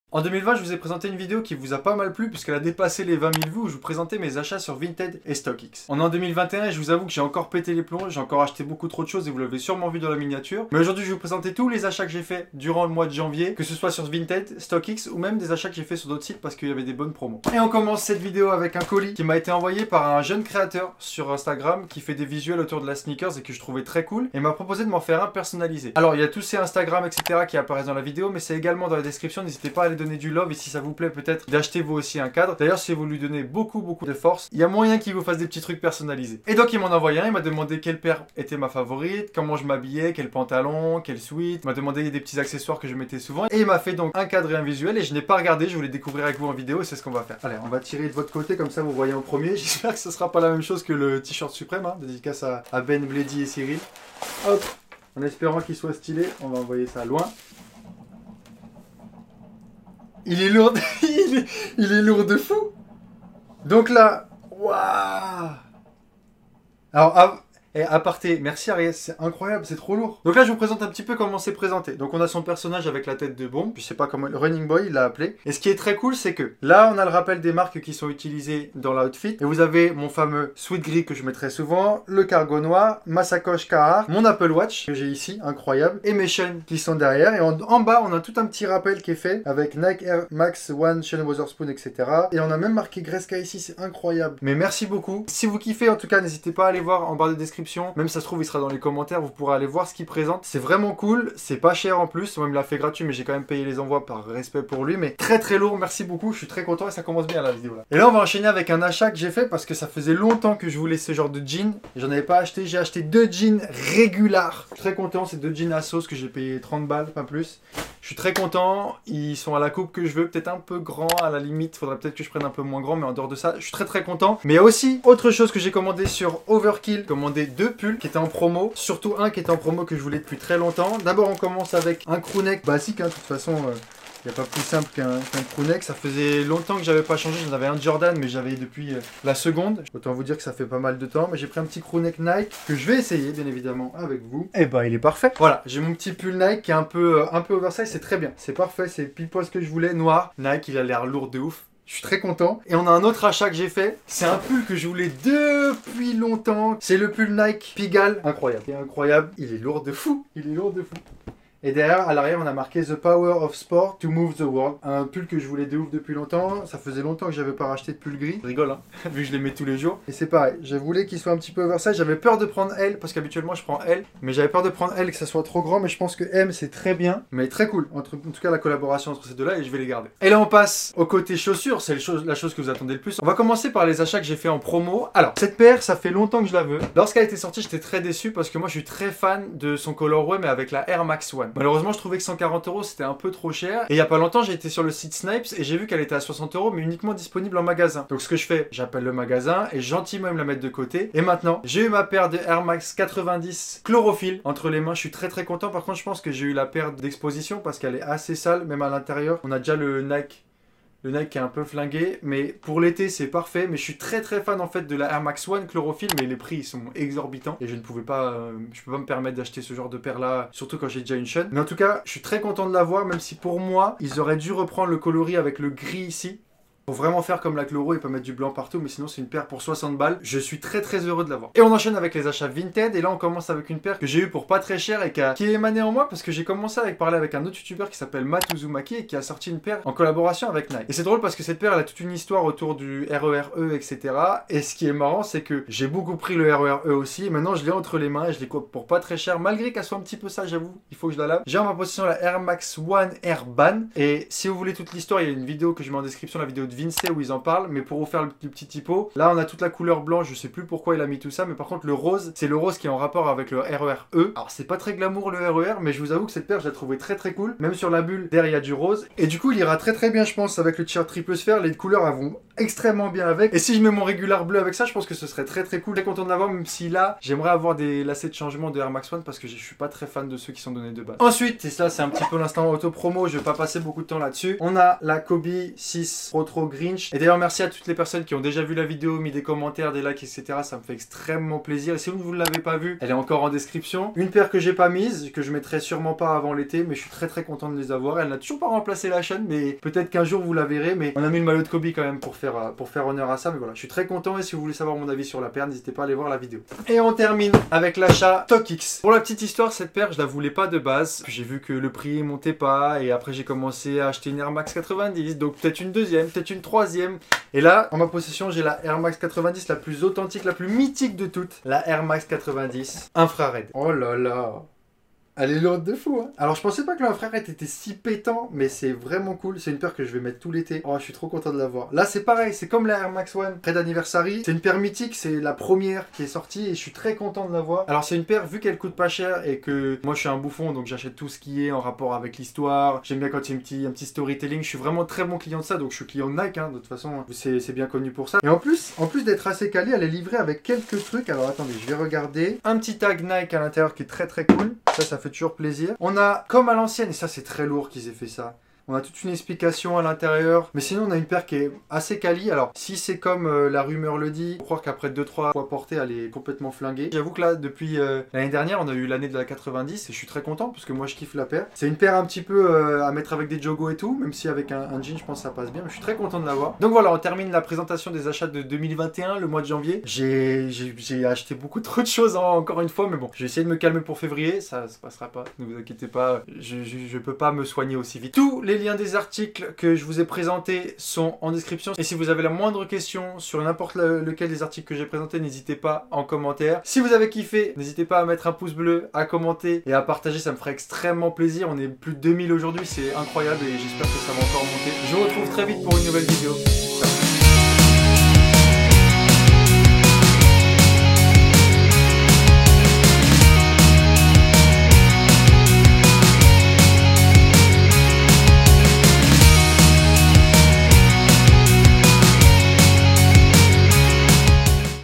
En 2020, je vous ai présenté une vidéo qui vous a pas mal plu puisqu'elle a dépassé les 20 000 vues où je vous présentais mes achats sur Vinted et StockX. On est en 2021 et je vous avoue que j'ai encore pété les plombs, j'ai encore acheté beaucoup trop de choses et vous l'avez sûrement vu dans la miniature. Mais aujourd'hui, je vais vous présenter tous les achats que j'ai fait durant le mois de janvier, que ce soit sur Vinted, StockX ou même des achats que j'ai fait sur d'autres sites parce qu'il y avait des bonnes promos. Et on commence cette vidéo avec un colis qui m'a été envoyé par un jeune créateur sur Instagram qui fait des visuels autour de la sneakers et que je trouvais très cool et m'a proposé de m'en faire un personnalisé. Alors, il y a tous ces Instagram, etc. qui apparaissent dans la vidéo, mais c'est également dans la description. N'hésitez pas à aller donner du love et si ça vous plaît peut-être d'acheter vous aussi un cadre. D'ailleurs, si vous lui donnez beaucoup de force, il y a moyen qu'il vous fasse des petits trucs personnalisés. Et donc il m'en a envoyé un, il m'a demandé quelle paire était ma favorite, comment je m'habillais, quel pantalon, quel sweat, il m'a demandé des petits accessoires que je mettais souvent et il m'a fait donc un cadre et un visuel et je n'ai pas regardé, je voulais découvrir avec vous en vidéo et c'est ce qu'on va faire. Allez, on va tirer de votre côté comme ça vous voyez en premier. J'espère que ce sera pas la même chose que le t-shirt suprême, hein, dédicace à Ben, Bledy et Cyril. Hop, en espérant qu'il soit stylé, on va envoyer ça loin. Il est lourd, il est lourd de fou. Donc là, waouh. Alors, aparté, merci Ariès, c'est incroyable, c'est trop lourd. Donc là, je vous présente un petit peu comment c'est présenté. Donc on a son personnage avec la tête de bombe, je sais pas comment, le Running Boy, il l'a appelé. Et ce qui est très cool, c'est que là, on a le rappel des marques qui sont utilisées dans l'outfit. Et vous avez mon fameux sweat gris que je mettrai souvent, le cargo noir, ma sacoche Carhartt, mon Apple Watch que j'ai ici, incroyable, et mes chaînes qui sont derrière. Et en bas, on a tout un petit rappel qui est fait avec Nike Air Max One, Chain Wotherspoon, etc. Et on a même marqué Greska ici, c'est incroyable. Mais merci beaucoup. Si vous kiffez, en tout cas, n'hésitez pas à aller voir en barre de description. Même ça se trouve, il sera dans les commentaires. Vous pourrez aller voir ce qu'il présente. C'est vraiment cool. C'est pas cher en plus. Moi, il me l'a fait gratuit, mais j'ai quand même payé les envois par respect pour lui. Mais très lourd. Merci beaucoup. Je suis très content et ça commence bien la vidéo là. Et là, on va enchaîner avec un achat que j'ai fait parce que ça faisait longtemps que je voulais ce genre de jean. J'en avais pas acheté. J'ai acheté deux jeans régulars. Je suis très content. C'est deux jeans à sauce que j'ai payé 30 balles, pas plus. Je suis très content. Ils sont à la coupe que je veux. Peut-être un peu grand à la limite. Faudrait peut-être que je prenne un peu moins grand. Mais en dehors de ça, je suis très content. Mais il y a aussi autre chose que j'ai commandé sur Overkill. Commandé deux pulls qui étaient en promo. Surtout un qui était en promo que je voulais depuis très longtemps. D'abord, on commence avec un crewneck basique. Hein, de toute façon, il n'y a pas plus simple qu'un crewneck. Ça faisait longtemps que j'avais pas changé. J'en avais un Jordan, mais j'avais depuis la seconde. Autant vous dire que ça fait pas mal de temps. Mais j'ai pris un petit crewneck Nike que je vais essayer, bien évidemment, avec vous. Et bah, il est parfait. Voilà, j'ai mon petit pull Nike qui est un peu oversize. C'est très bien. C'est parfait. C'est pile poil ce que je voulais. Noir. Nike, il a l'air lourd de ouf. Je suis très content. Et on a un autre achat que j'ai fait. C'est un pull que je voulais depuis longtemps. C'est le pull Nike Pigalle. Incroyable. C'est incroyable. Il est lourd de fou. Il est lourd de fou. Et derrière, à l'arrière, on a marqué The Power of Sport to Move the World. Un pull que je voulais de ouf depuis longtemps. Ça faisait longtemps que j'avais pas racheté de pull gris. Je rigole, hein, vu que je les mets tous les jours. Et c'est pareil, je voulais qu'il soit un petit peu oversize. J'avais peur de prendre L, parce qu'habituellement je prends L. Mais j'avais peur de prendre L, que ça soit trop grand. Mais je pense que M, c'est très bien. Mais très cool. En tout cas, la collaboration entre ces deux-là, et je vais les garder. Et là, on passe au côté chaussures. C'est la chose que vous attendez le plus. On va commencer par les achats que j'ai fait en promo. Alors, cette paire, ça fait longtemps que je la veux. Lorsqu'elle a été sortie, j'étais très déçu parce que moi, je suis très fan de son colorway, mais avec la Air Max One. Malheureusement, je trouvais que 140 €, c'était un peu trop cher. Et il y a pas longtemps, j'ai été sur le site Snipes et j'ai vu qu'elle était à 60 €, mais uniquement disponible en magasin. Donc ce que je fais, j'appelle le magasin et gentiment ils me la mettent de côté. Et maintenant, j'ai eu ma paire de Air Max 90 chlorophylle entre les mains. Je suis très content. Par contre, je pense que j'ai eu la paire d'exposition parce qu'elle est assez sale, même à l'intérieur. On a déjà le Nike. Le Nike qui est un peu flingué, mais pour l'été c'est parfait. Mais je suis très fan en fait de la Air Max One chlorophylle, mais les prix ils sont exorbitants et je ne pouvais pas, je peux pas me permettre d'acheter ce genre de paire là, surtout quand j'ai déjà une chaîne. Mais en tout cas, je suis très content de l'avoir, même si pour moi ils auraient dû reprendre le coloris avec le gris ici. Pour vraiment faire comme la chloro et pas mettre du blanc partout, mais sinon c'est une paire pour 60 balles. Je suis très heureux de l'avoir. Et on enchaîne avec les achats Vinted, et là on commence avec une paire que j'ai eue pour pas très cher et qui est émanée en moi parce que j'ai commencé à parler avec un autre youtubeur qui s'appelle Matt Uzumaki et qui a sorti une paire en collaboration avec Nike. Et c'est drôle parce que cette paire elle a toute une histoire autour du RER-E, etc. Et ce qui est marrant, c'est que j'ai beaucoup pris le RER-E aussi, et maintenant je l'ai entre les mains et je l'ai pour pas très cher, malgré qu'elle soit un petit peu sale, j'avoue, il faut que je la lave. J'ai en ma possession la Air Max One Airban, et si vous voulez toute l'histoire, il y a une vidéo que je mets en description, la vidéo de Vince où ils en parlent. Mais pour vous faire le petit typo, là on a toute la couleur blanche, je sais plus pourquoi il a mis tout ça, mais par contre le rose, c'est le rose qui est en rapport avec le RER-E. Alors c'est pas très glamour le RER, mais je vous avoue que cette paire je la trouvais très cool. Même sur la bulle, derrière il y a du rose. Et du coup il ira très bien je pense avec le t-shirt triple sphère, les couleurs extrêmement bien avec. Et si je mets mon régular bleu avec ça, je pense que ce serait très très cool. Très content de l'avoir, même si là, j'aimerais avoir des lacets de changement de Air Max One parce que je suis pas très fan de ceux qui sont donnés de base. Ensuite, et ça c'est un petit peu l'instant auto-promo, je vais pas passer beaucoup de temps là-dessus. On a la Kobe 6 Retro Grinch. Et d'ailleurs, merci à toutes les personnes qui ont déjà vu la vidéo, mis des commentaires, des likes, etc. Ça me fait extrêmement plaisir. Et si vous ne l'avez pas vue, elle est encore en description. Une paire que j'ai pas mise, que je mettrai sûrement pas avant l'été, mais je suis très très content de les avoir. Elle n'a toujours pas remplacé la chaîne, mais peut-être qu'un jour vous la verrez. Mais on a mis le maillot de Kobe quand même pour faire honneur à ça. Mais voilà, je suis très content. Et si vous voulez savoir mon avis sur la paire, n'hésitez pas à aller voir la vidéo. Et on termine avec l'achat StockX. Pour la petite histoire, cette paire, je la voulais pas de base. J'ai vu que le prix montait pas. Et après, j'ai commencé à acheter une Air Max 90. Donc peut-être une deuxième, peut-être une troisième. Et là, en ma possession, j'ai la Air Max 90, la plus authentique, la plus mythique de toutes. La Air Max 90 infrared. Oh là là. Elle est lourde de fou, hein. Alors je pensais pas que l'infrared était si pétant, mais c'est vraiment cool. C'est une paire que je vais mettre tout l'été. Oh, je suis trop content de l'avoir. Là c'est pareil, c'est comme la Air Max One Red Anniversary. C'est une paire mythique, c'est la première qui est sortie et je suis très content de l'avoir. Alors c'est une paire, vu qu'elle coûte pas cher et que moi je suis un bouffon, donc j'achète tout ce qui est en rapport avec l'histoire. J'aime bien quand il y a un petit storytelling. Je suis vraiment très bon client de ça, donc je suis client de Nike, hein. De toute façon, c'est bien connu pour ça. Et en plus d'être assez quali, elle est livrée avec quelques trucs. Alors attendez, je vais regarder. Un petit tag Nike à l'intérieur qui est très très cool. Ça fait toujours plaisir. On a, comme à l'ancienne, et ça c'est très lourd qu'ils aient fait ça, on a toute une explication à l'intérieur. Mais sinon, on a une paire qui est assez quali. Alors, si c'est comme la rumeur le dit, faut croire qu'après 2-3 fois portée, elle est complètement flinguée. J'avoue que là, depuis l'année dernière, on a eu l'année de la 90 et je suis très content parce que moi, je kiffe la paire. C'est une paire un petit peu à mettre avec des jogos et tout, même si avec un jean, je pense que ça passe bien. Mais je suis très content de l'avoir. Donc voilà, on termine la présentation des achats de 2021, le mois de janvier. J'ai acheté beaucoup trop de choses, hein, encore une fois, mais bon, j'ai essayé de me calmer pour février. Ça se passera pas, ne vous inquiétez pas. Je peux pas me soigner aussi vite. Tous les liens des articles que je vous ai présentés sont en description. Et si vous avez la moindre question sur n'importe lequel des articles que j'ai présentés, n'hésitez pas en commentaire. Si vous avez kiffé, n'hésitez pas à mettre un pouce bleu, à commenter et à partager. Ça me ferait extrêmement plaisir. On est plus de 2000 aujourd'hui, c'est incroyable et j'espère que ça va encore monter. Je vous retrouve très vite pour une nouvelle vidéo. Ciao.